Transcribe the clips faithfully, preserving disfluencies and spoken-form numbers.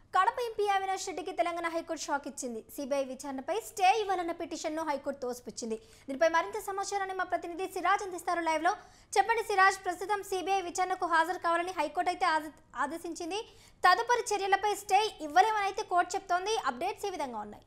Kadapa MP Avinash రెడ్డికి Telangana high court shock ఇచ్చింది. CBI విచారణపై స్టే ఇవ్వాలన్న పిటిషన్ను హైకోర్టు తోసిపుచ్చింది. దీనిపై మరింత సమాచారాన్ని మా ప్రతినిధి సిరాజ్ అందిస్తారు లైవ్ లో. చెప్పండి సిరాజ్, ప్రస్తుతం సిబిఐ విచారణకు హాజరు కావాలని హైకోర్టు అయితే ఆదేశించింది. తదుపరి చర్యలపై స్టే ఇవ్వలేమని అయితే కోర్టు చెప్తోంది. అప్డేట్స్ ఏ విధంగా ఉన్నాయి?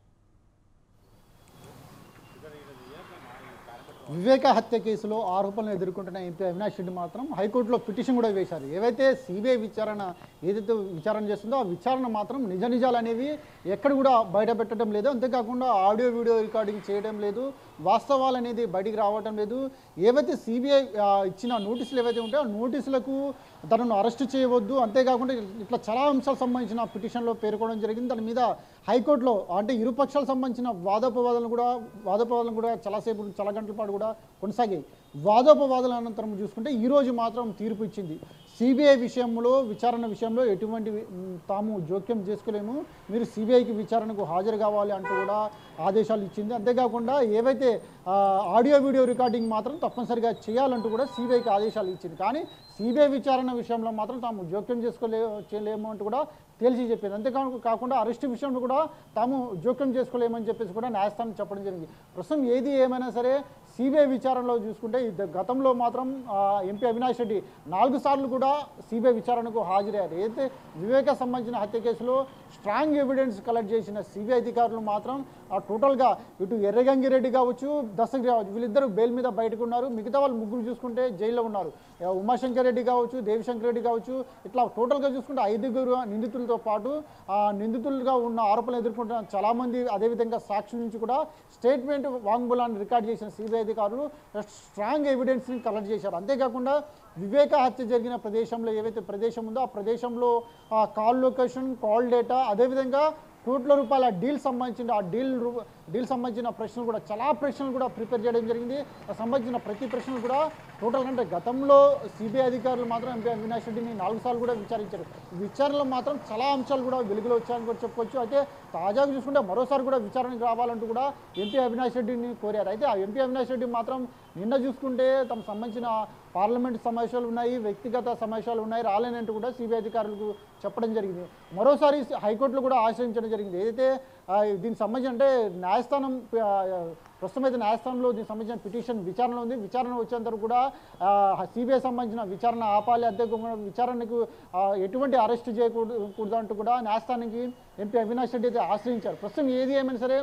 వివేక హత్య కేసులో ఆరోపణలు ఎదుర్కొంటున్న ఎంపీ అవినాష్ రెడ్డి మాత్రం హైకోర్టులో పిటిషన్ కూడా వేశారు. ఏవైతే సిబిఐ విచారణ ఏదైతే విచారణ చేస్తుందో ఆ విచారణ మాత్రం నిజ నిజాలు అనేవి ఎక్కడ కూడా బయట పెట్టడం లేదు. అంతేకాకుండా ఆడియో వీడియో రికార్డింగ్ చేయడం లేదు, వాస్తవాలు అనేది బయటికి రావడం లేదు. ఏవైతే సిబిఐ ఇచ్చిన నోటీసులు ఏవైతే ఉంటాయో ఆ నోటీసులకు తనను అరెస్టు చేయవద్దు, అంతేకాకుండా ఇట్లా చాలా అంశాలకు సంబంధించిన పిటిషన్లో పేర్కొనడం జరిగింది. దాని మీద హైకోర్టులో అంటే ఇరుపక్షాలకు సంబంధించిన వాదోపవాదాలను కూడా వాదోపవాదాలను కూడా చాలాసేపు చాలా గంటల పాటు కూడా కొనసాగాయి. వాదోపవాదాల అనంతరం చూసుకుంటే ఈరోజు మాత్రం తీర్పు ఇచ్చింది. సిబిఐ విషయంలో విచారణ విషయంలో ఎటువంటి తాము జోక్యం చేసుకోలేము, మీరు సిబిఐకి విచారణకు హాజరు కావాలి అంటూ కూడా ఆదేశాలు ఇచ్చింది. అంతేకాకుండా ఏవైతే ఆడియో వీడియో రికార్డింగ్ మాత్రం తప్పనిసరిగా చేయాలంటూ కూడా సిబిఐకి ఆదేశాలు ఇచ్చింది. కానీ సిబిఐ విచారణ విషయంలో మాత్రం తాము జోక్యం చేసుకోలే చేయలేము అంటూ కూడా తేల్చి చెప్పింది. అంతేకా కాకుండా అరెస్టు విషయంలో కూడా తాము జోక్యం చేసుకోలేమని చెప్పేసి కూడా న్యాయస్థానం చెప్పడం జరిగింది. ప్రస్తుతం ఏది ఏమైనా సరే సిబిఐ విచారణలో చూసుకుంటే గతంలో మాత్రం ఎంపీ అవినాష్ రెడ్డి నాలుగు సార్లు కూడా సిబిఐ విచారణకు హాజరయ్యారు. అయితే వివేక సంబంధించిన హత్య కేసులో స్ట్రాంగ్ ఎవిడెన్స్ కలెక్ట్ చేసిన సిబిఐ అధికారులు మాత్రం టోటల్గా ఇటు ఎర్రగంగిరెడ్డి కావచ్చు, దస్తగిరి కావచ్చు, వీళ్ళిద్దరూ బెయిల్ మీద బయటకు ఉన్నారు. మిగతా వాళ్ళు ముగ్గురు చూసుకుంటే జైల్లో ఉన్నారు. ఉమాశంకర్ రెడ్డి కావచ్చు, దేవిశంకర్ రెడ్డి కావచ్చు, ఇట్లా టోటల్గా చూసుకుంటే ఐదుగురు నిందితులతో పాటు ఆ నిందితులుగా ఉన్న ఆరోపణలు ఎదుర్కొంటున్న చాలామంది, అదేవిధంగా సాక్షి నుంచి కూడా స్టేట్మెంట్ వాంగ్మూలాన్ని రికార్డ్ చేసిన సిబిఐ అధికారులు స్ట్రాంగ్ ఎవిడెన్స్ని కలెక్ట్ చేశారు. అంతేకాకుండా వివేక హత్య జరిగిన ప్రదేశంలో ఏవైతే ప్రదేశం ఉందో ఆ ప్రదేశంలో కాల్ లొకేషన్, కాల్ డేటా, అదేవిధంగా కోట్ల రూపాయల డీల్ సంబంధించిన ఆ డీల్ డీల్ సంబంధించిన ప్రశ్నలు కూడా చాలా ప్రశ్నలు కూడా ప్రిపేర్ చేయడం జరిగింది. సంబంధించిన ప్రతి ప్రశ్నలు కూడా టోటల్ అంటే గతంలో సిబిఐ అధికారులు మాత్రం ఎంపీ అవినాష్ రెడ్డిని నాలుగు సార్లు కూడా విచారించారు. విచారణలో మాత్రం చాలా అంశాలు కూడా వెలుగులో వచ్చాయని కూడా చెప్పుకోవచ్చు. అయితే తాజాగా చూసుకుంటే మరోసారి కూడా విచారణకు రావాలంటూ కూడా ఎంపీ అవినాష్ రెడ్డిని కోరారు. అయితే ఆ ఎంపీ అవినాష్ రెడ్డి మాత్రం నిన్న చూసుకుంటే తమకు సంబంధించిన పార్లమెంట్ సమావేశాలు ఉన్నాయి, వ్యక్తిగత సమావేశాలు ఉన్నాయి, రాలేనంటూ కూడా సిబిఐ అధికారులకు చెప్పడం జరిగింది. మరోసారి హైకోర్టులో కూడా ఆశ్రయించడం జరిగింది. ఏదైతే దీనికి సంబంధించి అంటే న్యాయస్థానం ప్రస్తుతం అయితే న్యాయస్థానంలో దీనికి సంబంధించిన పిటిషన్ విచారణ ఉంది. విచారణ వచ్చేంత వరకు కూడా సిబిఐ సంబంధించిన విచారణ ఆపాలి, అంతేకాకుండా విచారణకు ఎటువంటి అరెస్ట్ చేయకూడదు అంటూ కూడా న్యాయస్థానానికి ఎంపీ అవినాష్ రెడ్డి అయితే ఆశ్రయించారు. ప్రస్తుతం ఏది ఏమైనా సరే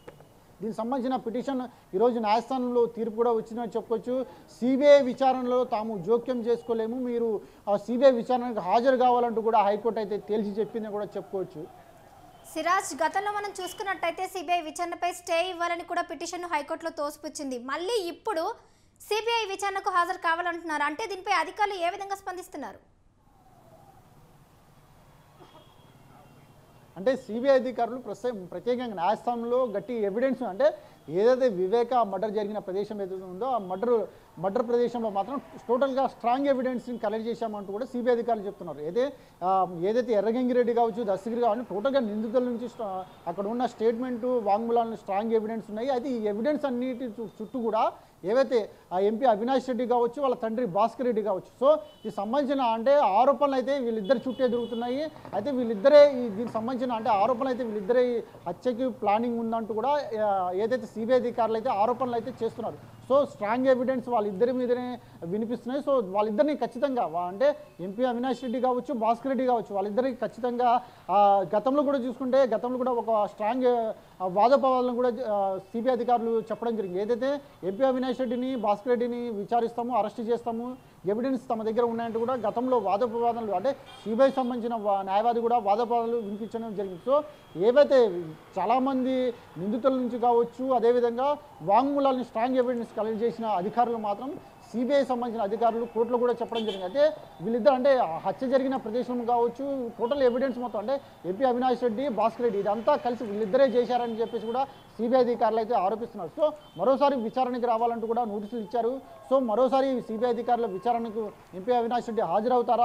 దీనికి సంబంధించిన పిటిషన్ ఈరోజు న్యాయస్థానంలో తీర్పు కూడా వచ్చిందని చెప్పుకోవచ్చు. సిబిఐ విచారణలో తాము జోక్యం చేసుకోలేము, మీరు సిబిఐ విచారణకు హాజరు కావాలంటూ కూడా హైకోర్టు అయితే తేల్చి చెప్పిందని కూడా చెప్పుకోవచ్చు. సిరాజ్, గతంలో మనం చూసుకున్నట్టయితే సిబిఐ విచారణపై స్టే ఇవ్వాలని కూడా పిటిషన్ను హైకోర్టులో తోసిపుచ్చింది. మళ్ళీ ఇప్పుడు సిబిఐ విచారణకు హాజరు కావాలంటున్నారు. అంటే దీనిపై అధికారులు ఏ విధంగా స్పందిస్తున్నారు? అంటే సిబిఐ అధికారులు ప్రస్తుతం ప్రత్యేకంగా న్యాయస్థానంలో గట్టి ఎవిడెన్స్ అంటే ఏదైతే వివేక మర్డర్ జరిగిన ప్రదేశం ఏదైతే ఉందో ఆ మర్డర్ మర్డర్ ప్రదేశంలో మాత్రం టోటల్గా స్ట్రాంగ్ ఎవిడెన్స్ని కలెక్ట్ చేశామంటూ కూడా సిబిఐ అధికారులు చెప్తున్నారు. అయితే ఏదైతే ఎర్రగంగిరెడ్డి కావచ్చు, దస్తగిరి కావచ్చు, టోటల్గా నిందితుల నుంచి అక్కడ ఉన్న స్టేట్మెంటు వాంగ్మూలాలను స్ట్రాంగ్ ఎవిడెన్స్ ఉన్నాయి. అయితే ఈ ఎవిడెన్స్ అన్నిటి చుట్టూ కూడా ఏవైతే ఆ ఎంపీ అవినాష్ రెడ్డి కావచ్చు, వాళ్ళ తండ్రి భాస్కర్ రెడ్డి కావచ్చు, సో దీనికి సంబంధించిన అంటే ఆరోపణలు అయితే వీళ్ళిద్దరు చుట్టే దొరుకుతున్నాయి. అయితే వీళ్ళిద్దరే ఈ దీనికి సంబంధించిన అంటే ఆరోపణలు అయితే వీళ్ళిద్దరే హత్యకి ప్లానింగ్ ఉందంటూ కూడా ఏదైతే సిబిఐ అధికారులు అయితే ఆరోపణలు అయితే చేస్తున్నారు. సో స్ట్రాంగ్ ఎవిడెన్స్ వాళ్ళిద్దరి మీదనే వినిపిస్తున్నాయి. సో వాళ్ళిద్దరిని ఖచ్చితంగా అంటే ఎంపీ అవినాష్ రెడ్డి కావచ్చు, భాస్కర్ రెడ్డి కావచ్చు, వాళ్ళిద్దరికి ఖచ్చితంగా గతంలో కూడా చూసుకుంటే గతంలో కూడా ఒక స్ట్రాంగ్ వాదోపవాదాలను కూడా సిబిఐ అధికారులు చెప్పడం జరిగింది. ఏదైతే ఎంపీ అవినాష్ రెడ్డిని, భాస్కర్ రెడ్డిని విచారిస్తాము, అరెస్ట్ చేస్తాము, ఎవిడెన్స్ తమ దగ్గర ఉన్నాయంటూ కూడా గతంలో వాదోపవాదాలు అంటే సిబిఐ సంబంధించిన న్యాయవాది కూడా వాదోపవాదాలు వినిపించడం జరిగింది. సో ఏవైతే చాలామంది నిందితుల నుంచి కావచ్చు, అదేవిధంగా వాంగ్మూలాలను స్ట్రాంగ్ ఎవిడెన్స్ కలెక్ట్ చేసిన అధికారులు మాత్రం సిబిఐ సంబంధించిన అధికారులు కోర్టులో కూడా చెప్పడం జరిగింది. అయితే వీళ్ళిద్దరు అంటే హత్య జరిగిన ప్రదేశం కావచ్చు, టోటల్ ఎవిడెన్స్ మొత్తం అంటే ఎంపీ అవినాష్ రెడ్డి, భాస్కర్ రెడ్డి ఇదంతా కలిసి వీళ్ళిద్దరే చేశారని చెప్పేసి కూడా సిబిఐ అధికారులు అయితే ఆరోపిస్తున్నారు. సో మరోసారి విచారణకు రావాలంటూ కూడా నోటీసులు ఇచ్చారు. సో మరోసారి సిబిఐ అధికారుల విచారణకు ఎంపీ అవినాష్ రెడ్డి హాజరవుతారా,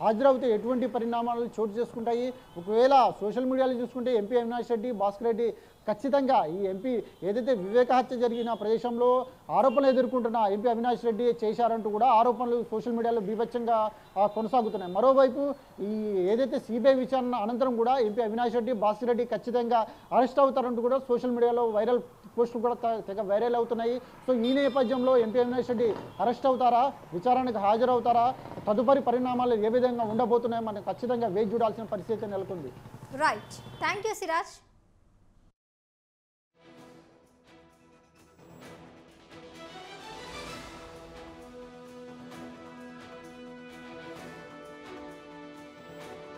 హాజరవుతే ఎటువంటి పరిణామాలు చోటు చేసుకుంటాయి? ఒకవేళ సోషల్ మీడియాలో చూసుకుంటే ఎంపీ అవినాష్ రెడ్డి, భాస్కర్ రెడ్డి ఖచ్చితంగా ఈ ఎంపీ ఏదైతే వివేక హత్య జరిగిన ప్రదేశంలో ఆరోపణలు ఎదుర్కొంటున్న ఎంపీ అవినాష్ రెడ్డి చేశారంటూ కూడా ఆరోపణలు సోషల్ మీడియాలో బీభత్సంగా కొనసాగుతున్నాయి. మరోవైపు ఈ ఏదైతే సిబిఐ విచారణ అనంతరం కూడా ఎంపీ అవినాష్ రెడ్డి, భాస్కర్ రెడ్డి ఖచ్చితంగా అరెస్ట్ అవుతారంటూ కూడా సోషల్ మీడియాలో వైరల్ పోస్టులు కూడా తెగ వైరల్ అవుతున్నాయి. సో ఈ నేపథ్యంలో ఎంపీ అవినాష్ రెడ్డి అరెస్ట్ అవుతారా, విచారణకు హాజరవుతారా, తదుపరి పరిణామాలు ఏ విధంగా ఉండబోతున్నాయో మనం ఖచ్చితంగా వేచి చూడాల్సిన పరిస్థితి నెలకొంది. Right, thank you Siraj.